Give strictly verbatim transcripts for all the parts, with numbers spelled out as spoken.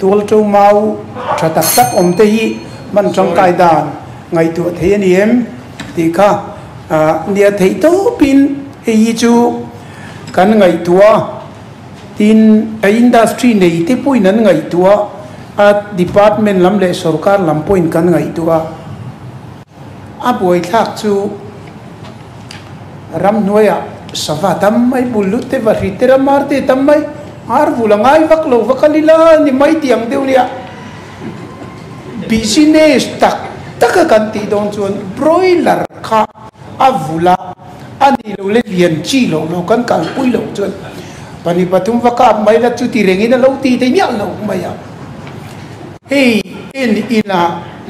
ตัวเจ้าเมาถ้าตักตักอมเตยมันจังกายดานไงตัวเทียนเอ็มที่ข้าเนี่ยเทียตัวปินเฮียจูกันไงตัวทีนอินดัสทรีในที่พูดนั้นไงตัวอ่ะดีพาร์ตเมนต์ลำเละสุรการลำพูดกันไงตัวอ่ะบวยทักจูรำนวยอ่ะสวัสดิ์ทำไมบุรุษเทวริตรมาร์เตทำไมอาร์บุลังไงวักโลวักลิลานี่ไม่เตียงเดียวเนี่ยบิสเนสตักตักกันตีดอนชวนบรอยเลอร์ข้าอาวุลาอันนี้เราเลี้ยงจีโลเรากันกันปุยโลชวนปนิปทุมวักกับไม่ละจุดที่เร่งนั้นเราตีแต่เนี่ยเราไม่เอาเฮ้ยอินอินา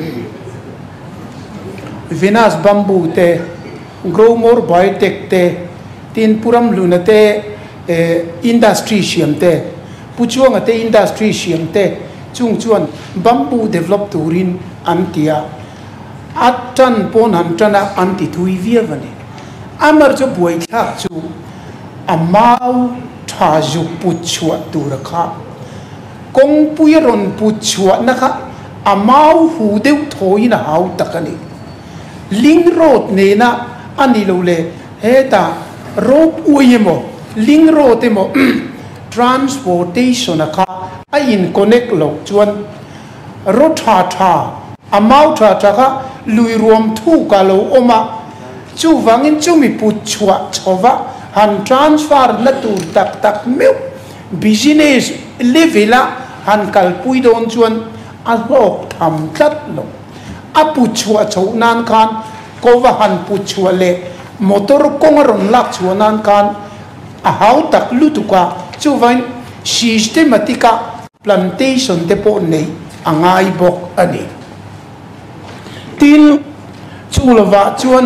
เวนัสบัมบูเตโกรมอร์ไบเทคเตตินปุรัมลุนเตอินดัสทรีเชียมเตผู้ช่วงเตอินดัสทรีเชียมเตจุงชวนบัมบูเดเวลลอปตูรินอันที่อัตจันปนหันจันอันที่ทุยเวียวันนี้อามาร์จะบวยทักจูอามาทาจุปุชวตูระค่ะกงปุยรอนปุชวนะคะอามาหูเดวโถยนะหาวตะกันนี่ลิงโรดเนนะอันนี้เราเลยเฮตาโรบอุยโมลิงโรดโม transportation นะคะไอ้อิน connect โลกจวนรถทาทาอามาทาทาค่ะลุยรวมทุกกาโลอมาจูวังอินจูมีปุชวะชวะหัน transfer ละตูตักตักมิว business level หันกัลปุยโดนจวนอัลโลกทำจัดโลอาปุชวะชวนานกันก็ว่าหันปุชวะเล่มอเตอร์กงรอนลักชวนานกันอาหาวตักลุตุกะจูวัน systematica plantation เตปอนนี้อ่างไอบอกอันนี้ทินจูลวะชวน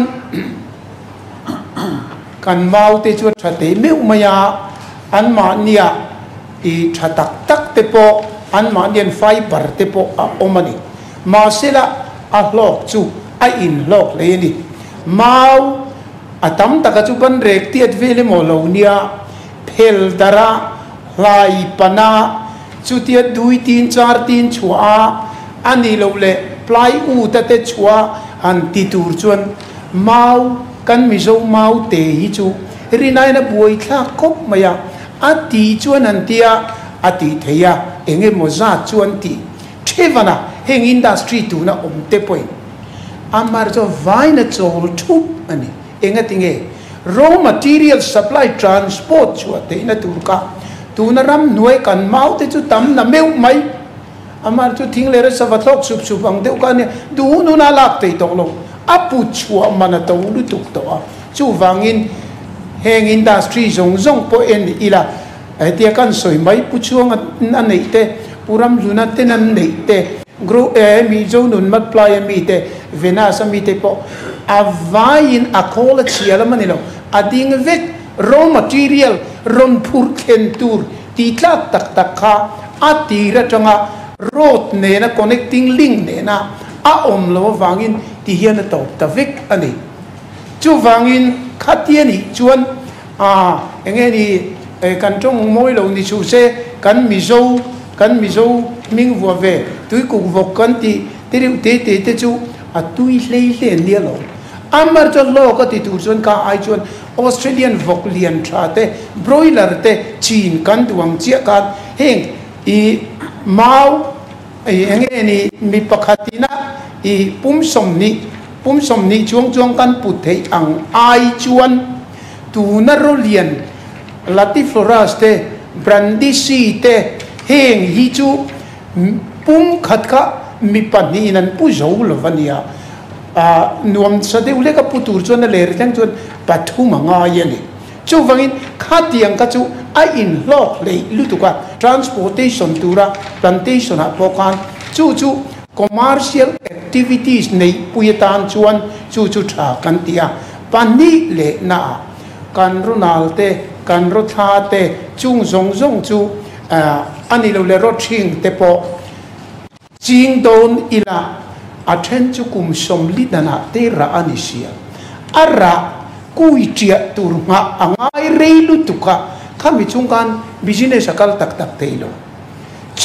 กันมาอุตชวชัดเตมิวมายาอันมาเนียอีชัดตักตักเตปออันมาเนียนไฟบาร์เตปออาอมันนี่มาเสละอาโลกจูไออินโลกเลยนี่มาอาตัมตะกจูบันเรกที่อัดเวลโมโลเนียเพลดาระไลปนาจุดที่ดูตีนจาร์ตีนชัวอันนี้เราเลยปลายอูตะเตชัวอันติตูร์จวนมากันมิโซมาเตหิจูรินายนับวยทักคบมายาอัติจวนอันเตียอัติเทียเองโมซาจวนตีเทวนาเฮงอินดัสทรีตูน่ะอมเตปอยอามาร์จวไวน์โจลทุบอันนี้เองติงเอ raw material supply transport ชัวเตนะตูร์กาตูนรำหน่วยกันเมาเตจุตั้มน่ะเมวไม่อามาร์จุทิ้งเลยสวัสดิ์สุบสุบังเดียวกันเนี่ยดูนูน่าลักเตยตกลงอาปุชัวมันน่ะตัวลุตุกตัวจูวังอินเฮงอินดัสทรีจงจงพอเอ็นอีละไอเดียกันสวยไหมปุชัวนั่นไหนเตปุรำลุนัตเตนั่นไหนเตกรูเอมีโจนุนมัดปลายมีเตเวนัสมีเตปออาวายินอโคลเชียละมันนี่เราอดิ่งเวก raw material รอนพูร์เคนตูร์ตีตลักตักตักข้าอาตีระจังโรดเนนะ connecting link เนนะอาอมเราวังอินที่เฮียนตอบตะเวกอันนี้จูวังอินขัดเย็นอีจวนอ่าอย่างเงี้ยนี่กันจงมวยเรานี่ชูเซกันมิโซกันมิโซมิงวัวเวตุยกุกวกกันที่ที่เราเตะเตะเตะจูอ่ะตุยเล่เล่เนี่ยเราอามาร์จโลกติตูจวนก้าไอจวนออสเตรเลียนวอกเลียนชาเตบรอยเลอร์เตจีนกันดวงเจียกันเฮงอีมาไอ้ยังไงนี่มีปกตินะอีปุ่มสมนี้ปุ่มสมนี้ช่วงช่วงกันปุถุอังไอจวนตูนารเลียนลาติฟลอรัสเตบรันดิซีเตเฮงฮิจูปุ่มขัดขะมีปัญหานั้นผู้เจ้าลวันนี้นวมสเดอุเลกับปุตุรจวนเลร์จังจวนปัทุมังอาเยนี่จูฟังอินขัดยังกับจูไออินโลกเลยลุตุกะ transportation ตูระ plantation อะพอกันจูจู commercial activities ในปุยตานจวนจูจูชากันเตียปันนี้เลน่ากันรุนาลเตกันรถทาเตจุงซงซงจูอันนี้เราเลรถชิงเตปอจิงโดนอิละอาเทนจุกุมสมลิดนาเตระอานิเซียอาระกุยเจียตุรงะอ่างไอเรลุตุกะข้ามีจุงกันบิจิเนสกัลตักตักเตโลจ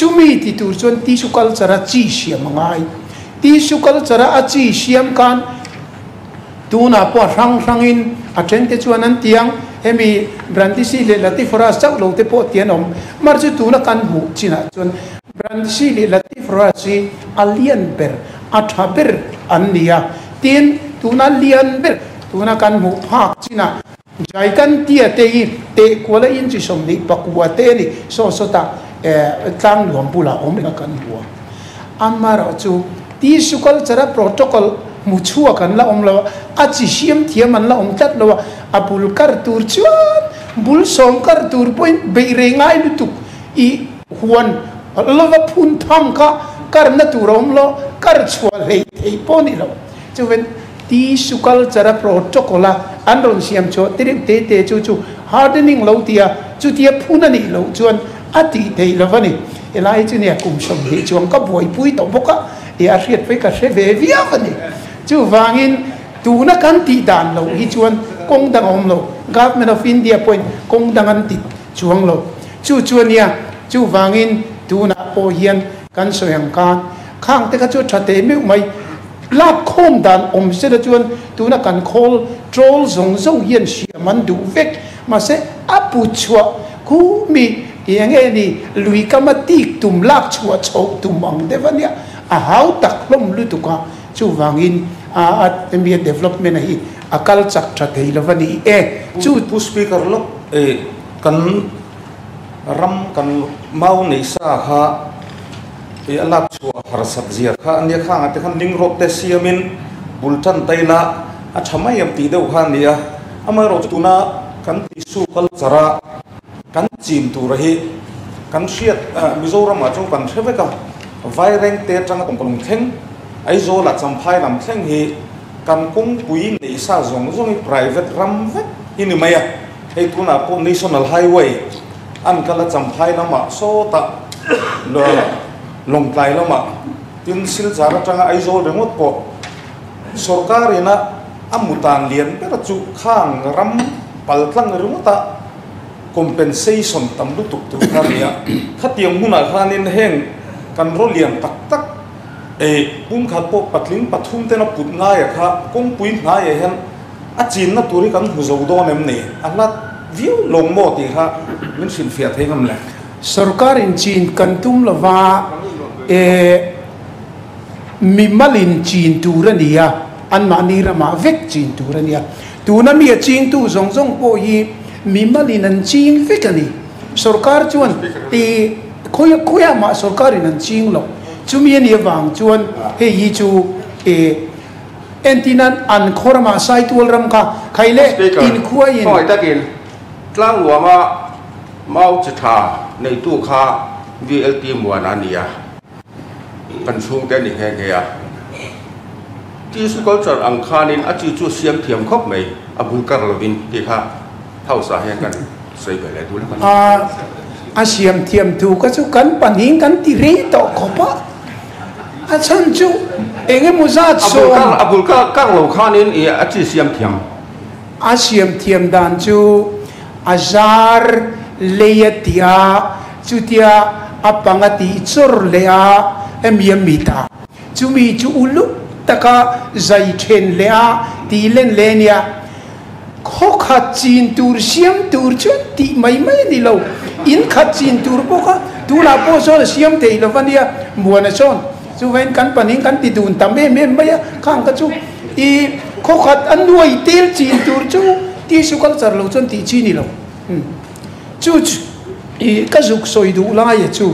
chumi ti tur chuan tissue culture chi siam ngai tissue culture a chi siam kan tuna po rang rangin a tren te chuan an tiang hemi brandisi le latifora chau lo te po tianom mar chu tuna kan bu china chuan brandisi le latifora chi alien ber a thaber an nia tin tuna lian ber tuna kan mu phak china jai kan tia te i te kola in chi som ni pakwa te ni so so ta tlang luam pula om na kan bua amara chu ti sukal chara protocol mu chua kan la om lo a chi siam thiam an la om tat lo a bul kar tur chuan bul som kar tur point be re ngai lu tu i huan lo va phun tham ka kar na tur om lo kar chua le thei poni lo chu ven ti sukal chara protocol an ron siam cho te te te chu chu hardening lo tia chu tia phun ani lo chuan ati thei lo vani elai chu ne kum som hi chuang ka boi pui to boka e a riat pe ka se ve via vani chu wangin tu na kan ti dan lo hi chuan kong dang om lo government of India point kong dang an ti chuang lo chu chuan ya chu wangin tu na po hian kan soyang kan khang te ka chu thate me mai lap khom dan om se da chuan tu na kan khol troll zong zong hian siaman du vek ma se apu chua ku mi yang ni lui kamatik tum lak chua chok tum ang devania a hau tak lom lu tu ka chu wangin a a development hi akal chak tha thei lovani e chu pu speaker lo e kan ram kan mau nei sa ha e alak chua har sak zia kha ania kha ate khan ning rop te siamin bultan taila a thamai am ti deuh kha nia ama ro tuna kan ti su kal chara kan chim tu rahi kan siat mizoram ma chu kan theve ka vai reng te tang tong kolong theng ai zo la cham phai lam theng hi kan kong pui nei sa zong zong private ram ve ini maya ei tuna po national highway an kala cham phai lama so ta lo long tlai lama tin sil chara tanga ai zo remot po sarkar ina amutan lian pe chu khang ram paltlang remota compensation tam lu tuk tu khamia khatiang huna khanin heng kan rolian tak tak e pum khat po patling pathum te na put nga ya kha kong pui nga ya hen a chin na turi kan hu zo do nem ne ala view long mo ti kha min sin fia thengam la sarkar in chin kan tum lawa e mimalin chin turania an mani rama vek chin turania tu na mi chin tu zong zong po hi mimalin an ching vekani sarkar chuan ti khoya khoya ma sarkar in an ching lo chumi ni wang chuan he hi chu e entinan an khorma site wal ram ka khaile in khuai in hoi takin tlang luama mau chitha nei tu kha V L T muan ania kan chung te ni he he ya ti su culture ang khanin achi chu siam thiam khop mai abul kar lovin ti kha thau sa he kan sei be le tu la a a siam thiam tu ka chu kan paning kan ti re to khopa a chan chu enge muzat so abul kar abul kar kar lo khanin e achi siam thiam a siam thiam dan chu azar leyatia chu tia apangati chor lea emiam mita chu mi chu ulu taka zai then lea ti len lenia kho khat chin tur siam tur chu ti mai mai ni lo in khat chin tur bo ka tu la po so siam te lo vania muana son chu ven kan paning kan ti dun tam me me mai khang ka chu i kho khat an nuai tel chin tur chu ti su kal char lo chon ti chi ni lo chu i ka zuk soi du la ya chu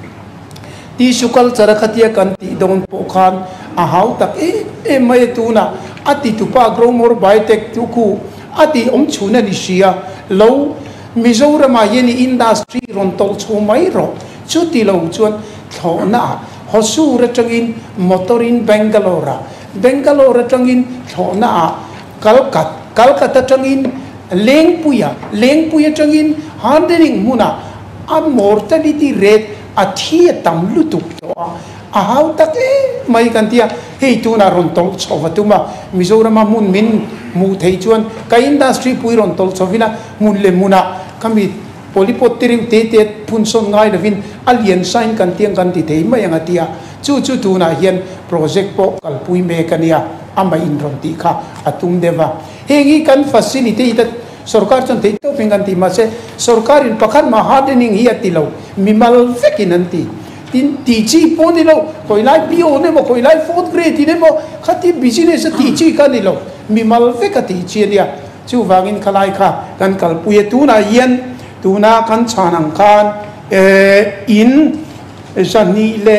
ti su kal char khatia kan ti don po khan a hau tak e e mai tu na ati tu pa grow more biotech tu ku ati om chuna ni sia lo mizoram ma yeni industry ron tol chu mai ro chu ti lo chuan thona hosu ra changin motorin bangalore bangalore changin thona kalkat kalkata changin lengpuya lengpuya changin handling muna a mortality rate a thia tam lutuk to a hau tak e mai kan tia hei tu na ron tol chovatuma mizoram ma mun min mu thei chuan ka industry pui ron tol chovina mun le muna kami polipot tiriu te te phun son ngai na vin alien sign kan tiang kan ti thei mai anga tia chu chu tu na hian project po kalpui me kania ama in ron ti kha atum deva hengi kan facility ta sarkar chan thei to pingan ti ma se sarkar in pakhat ma hardening hi atilo mimal vekin anti tin ti chi po ni lo koi lai bio ne mo koi lai fourth grade ni mo khati business ti chi ka ni lo mimal vekati chi dia chu wangin khalai kha kan kalpui tu na hian tu na kan chanang khan in sani le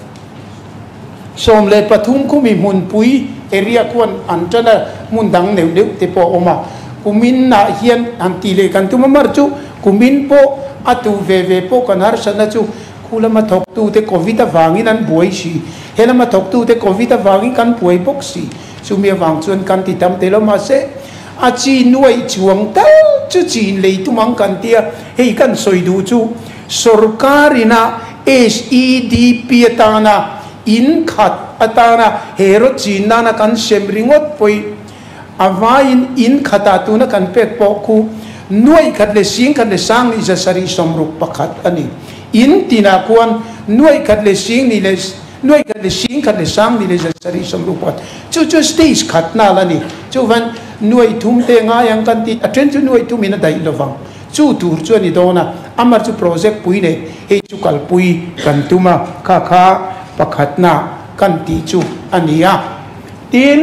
som le pathum khumi mun pui area kwan antana mun dang neu neu te po oma kumin na hian anti le kan tu mar chu kumin po atu ve ve po kan har sana chu kulama thok tu te covid awangin an boi si helama thok tu te covid awangin kan boi bok si chumia wang chuan kan ti tam te lo ma se a chi nuai chuang tal chu chi le tu mang kan tia hei kan soi du chu sarkarina S E D P atana in khat atana hero china na kan semringot poi avain in khata tu na kan pek po khu nuai khat le sing khat le sang ni sari somruk pakhat ani in tina kuan nuai khat le sing ni le nuai khat le sing khat le sang ni le sari somruk pat chu chu stage khat na la ni chu van nuai thum te nga yang kan ti aten chu nuai tu min dai lovang chu tur chu ni dona amar chu project pui ne e chu kal pui kan tuma kha kha pakhat na kan ti chu ania tin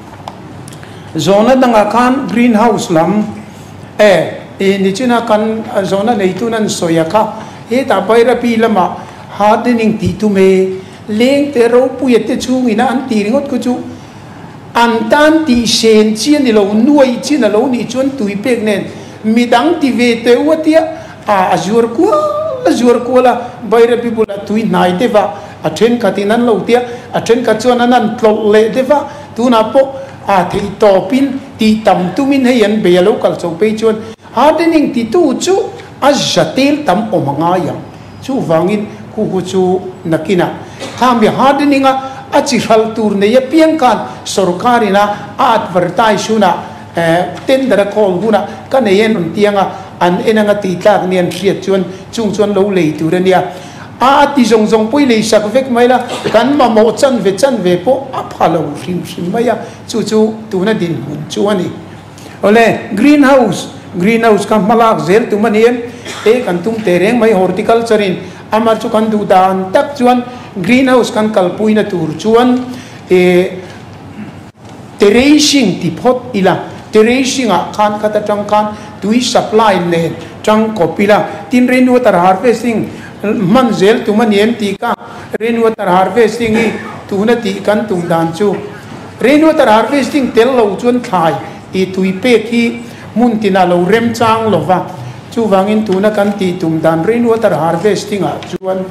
zona danga kan greenhouse lam e e ni china kan zona nei tu nan soya kha he ta paira pi lama hardening ti tu me leng te ro pu ye te chung ina an ti ringot ku chu an tan ti sen chian ni lo nuai chin lo ni chon tui pek nen midang ti ve te watia a azur ku azur ku la baira pi bula tui nai te va a then katinan lo tia a then ka chon anan plot le te va tu na po a thei to pin ti tam tu min he yan be lo kal chau pe chon hardening ti tu chu a jatel tam omanga yang chu wangin ku ku chu nakina tham bi hardening a achi hal tur ne ya piang kan sarkarina advertise na tender call huna kan ne yen tianga an enanga ti tlak nian riat chuan chung chuan lo lei turania a ti zong zong pui lei sak vek mai la kan ma mo chan ve chan ve po a phalo rim rim maya chu chu tu na din mun chu ani ole greenhouse greenhouse kam malak zel tu manien e kan tum tereng mai horticulture in amar chu kan du dan tak chuan greenhouse kan kalpui na tur chuan e terracing ti phot ila terracing a khan khata tang khan tui supply ne tang kopila tin rainwater harvesting man zel tu manien ti ka rainwater harvesting i tu na ti kan tum dan chu rainwater harvesting tel lo chuan thai i tui pe khi mun tina lo rem chang lova chu wangin tu na kan ti tum dan rainwater harvesting a chuan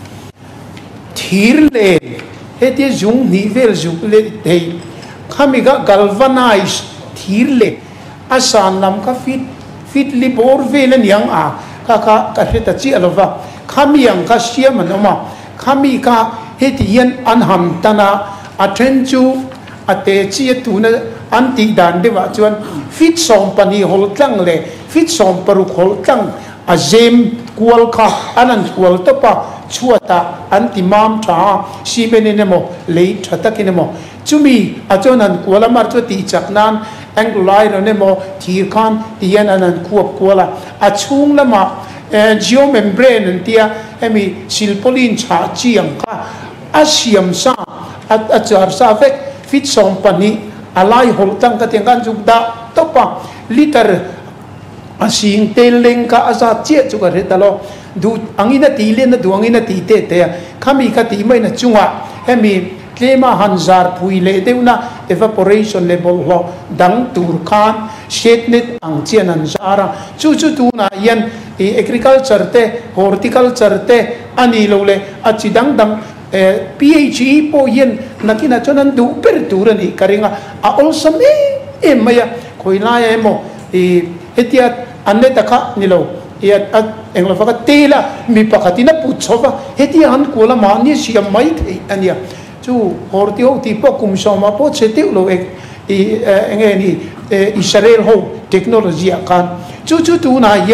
thir le heti jung nivel juk le dei khamiga galvanize thir le asan lam ka fit fit li bor velen yang a ka ka ka heta chi alova khami yang ka siam anoma khami ka heti yen anham tana athen chu ate chi tu na anti dan dewa chuan fit som pani hol tlang le fit som paru hol tlang azem kual kha anan kual topa chuata anti mam tha si benenemo le thathakinemo chumi achonan kuala mar chu ti chaknan anglai ronemo thir khan tian anan khuap kuala achung lama geomembrane antia emi silpolin cha chiang kha asiam sa at achar sa vek fit som pani alai hol tang ka tiang kan jukda topa liter asing teleng ka asa che chu ka retalo du angina ti le na du angina ti te te khami ka ti mai na chunga emi tlema hanzar phui le deuna evaporation level lo dang tur khan shetnet ang chian an zara chu chu tu na yan agriculture te horticulture te ani lo le achidang dang PhD po yen nakina chonan du per turani karinga a also me emaya koina emo e etia anne takha nilo ya at englo faka tela mi pakatina puchova etia han kola mani siam mai thei ania chu horti ho ti po kum soma po chete lo ek e engeni Israel ho technology kan chu chu tu na yan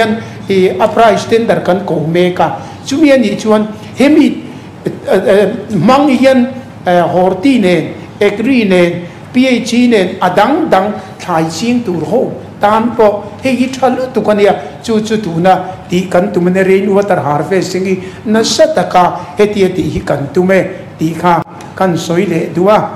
he a price tender kan ko meka chumi ani chuan hemi mang hian horti nen agri nen phd nen adang dang thai ching tur ho tam po he thalu tu kania chu chu tu na ti kan tu mane rain water harvesting na sataka heti heti hi kan tu me ti kha kan soile dua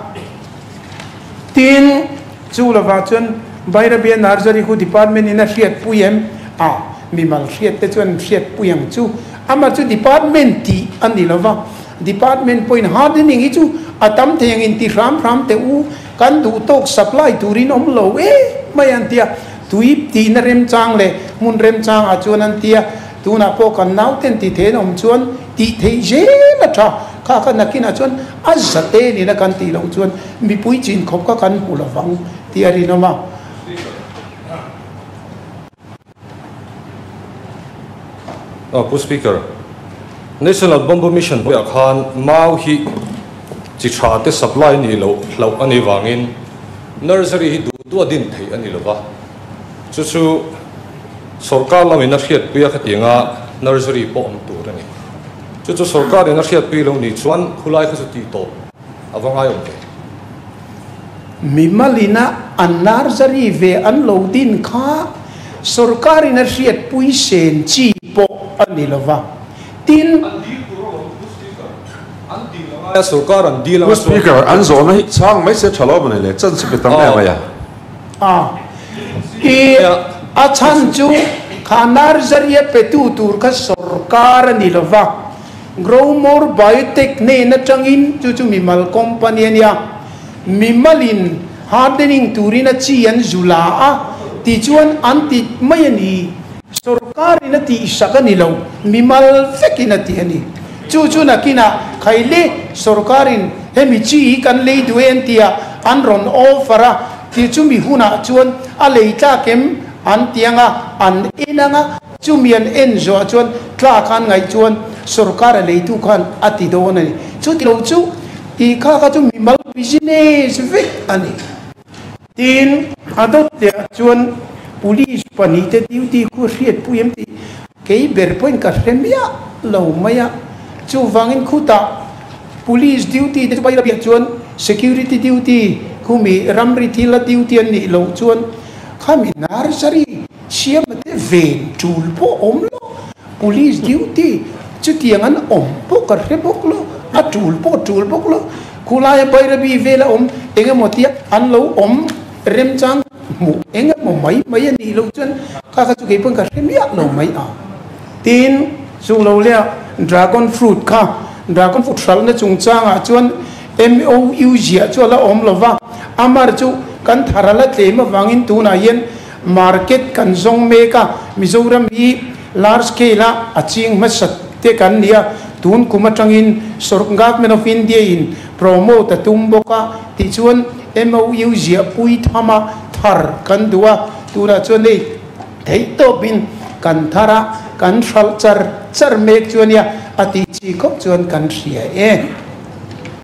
tin chu lawa chun bairabian nursery khu department in a riat puyem a mi mal riat te chun riat puyang chu ama chu department ti ani lawa department point hardening hi chu atam theng in ti ram ram te u kan du tok supply turin om lo e mayan tia tui ti na rem chang le mun rem chang a chuan an tia tu na po kan nau ten ti the om chuan ti thei je la tha kha kha nakin a chuan azate ni na kan ti lo chuan mi pui chin khop ka kan pula wang ti ari no ma oh speaker National Bamboo Mission boy khan mau hi chi tha te supply ni lo lo ani wangin nursery hi du du din thei ani lo ba chu chu sarkar la mina khiat puya khatinga nursery po om tu rani chu chu sarkar ina khiat pi lo ni chuan khulai kha ti to awanga yom te mimalina an nursery ve an lo din kha sarkar ina khiat pui sen chi po ani lo ba tin sarkar an deal ang speaker an zo na chang mai se thalo bane le chan se betang na ya a e a chan chu khanar zariya petu tur ka sarkar ni lova grow more biotech ne na changin chu chu mimal company ania mimalin hardening turina chi an zula a ti chuan anti mai ani sarkar ina ti sakani lo mimal fekina ti ani chu chu na kina khaile sarkarin hemi chi kan le duen tia an ron ofera ti chu mi huna chuan a leita kem an tianga an inanga chu mian enzo chuan tla khan ngai chuan sarkar le tu khan ati do na ni chu ti lo chu ti kha ka chu mimal business vek ani tin adot tia chuan police pani te duty ku riat puyem ti kei ber point ka remia lo maya chu wangin khuta police duty te bai rabia chuan security duty khumi ramri thila duty an ni lo chuan khami nursery siam te ven tul po omlo police duty chu tiangan om po ka rebok lo a tul po tul po lo khulai bai rabi vela om enga motia an lo om rem chang mu enga mo mai mai ni lo chuan kha kha chu ke pon ka remia lo mai a tin chu lo le dragon fruit kha dragon fruit sal na chung chang a chuan M O U G chu la om lova amar chu kan tharala tlema wangin tu na yen market kan zong meka mizoram hi large scale a ching ma sat te kan nia tun kuma tangin sorngak men of India in promote tumboka ti chuan M O U G pui thama thar kan duwa tura chuan nei thei to bin kan thara kan sal char char mek chuan ya ati chi kop chuan kan ria e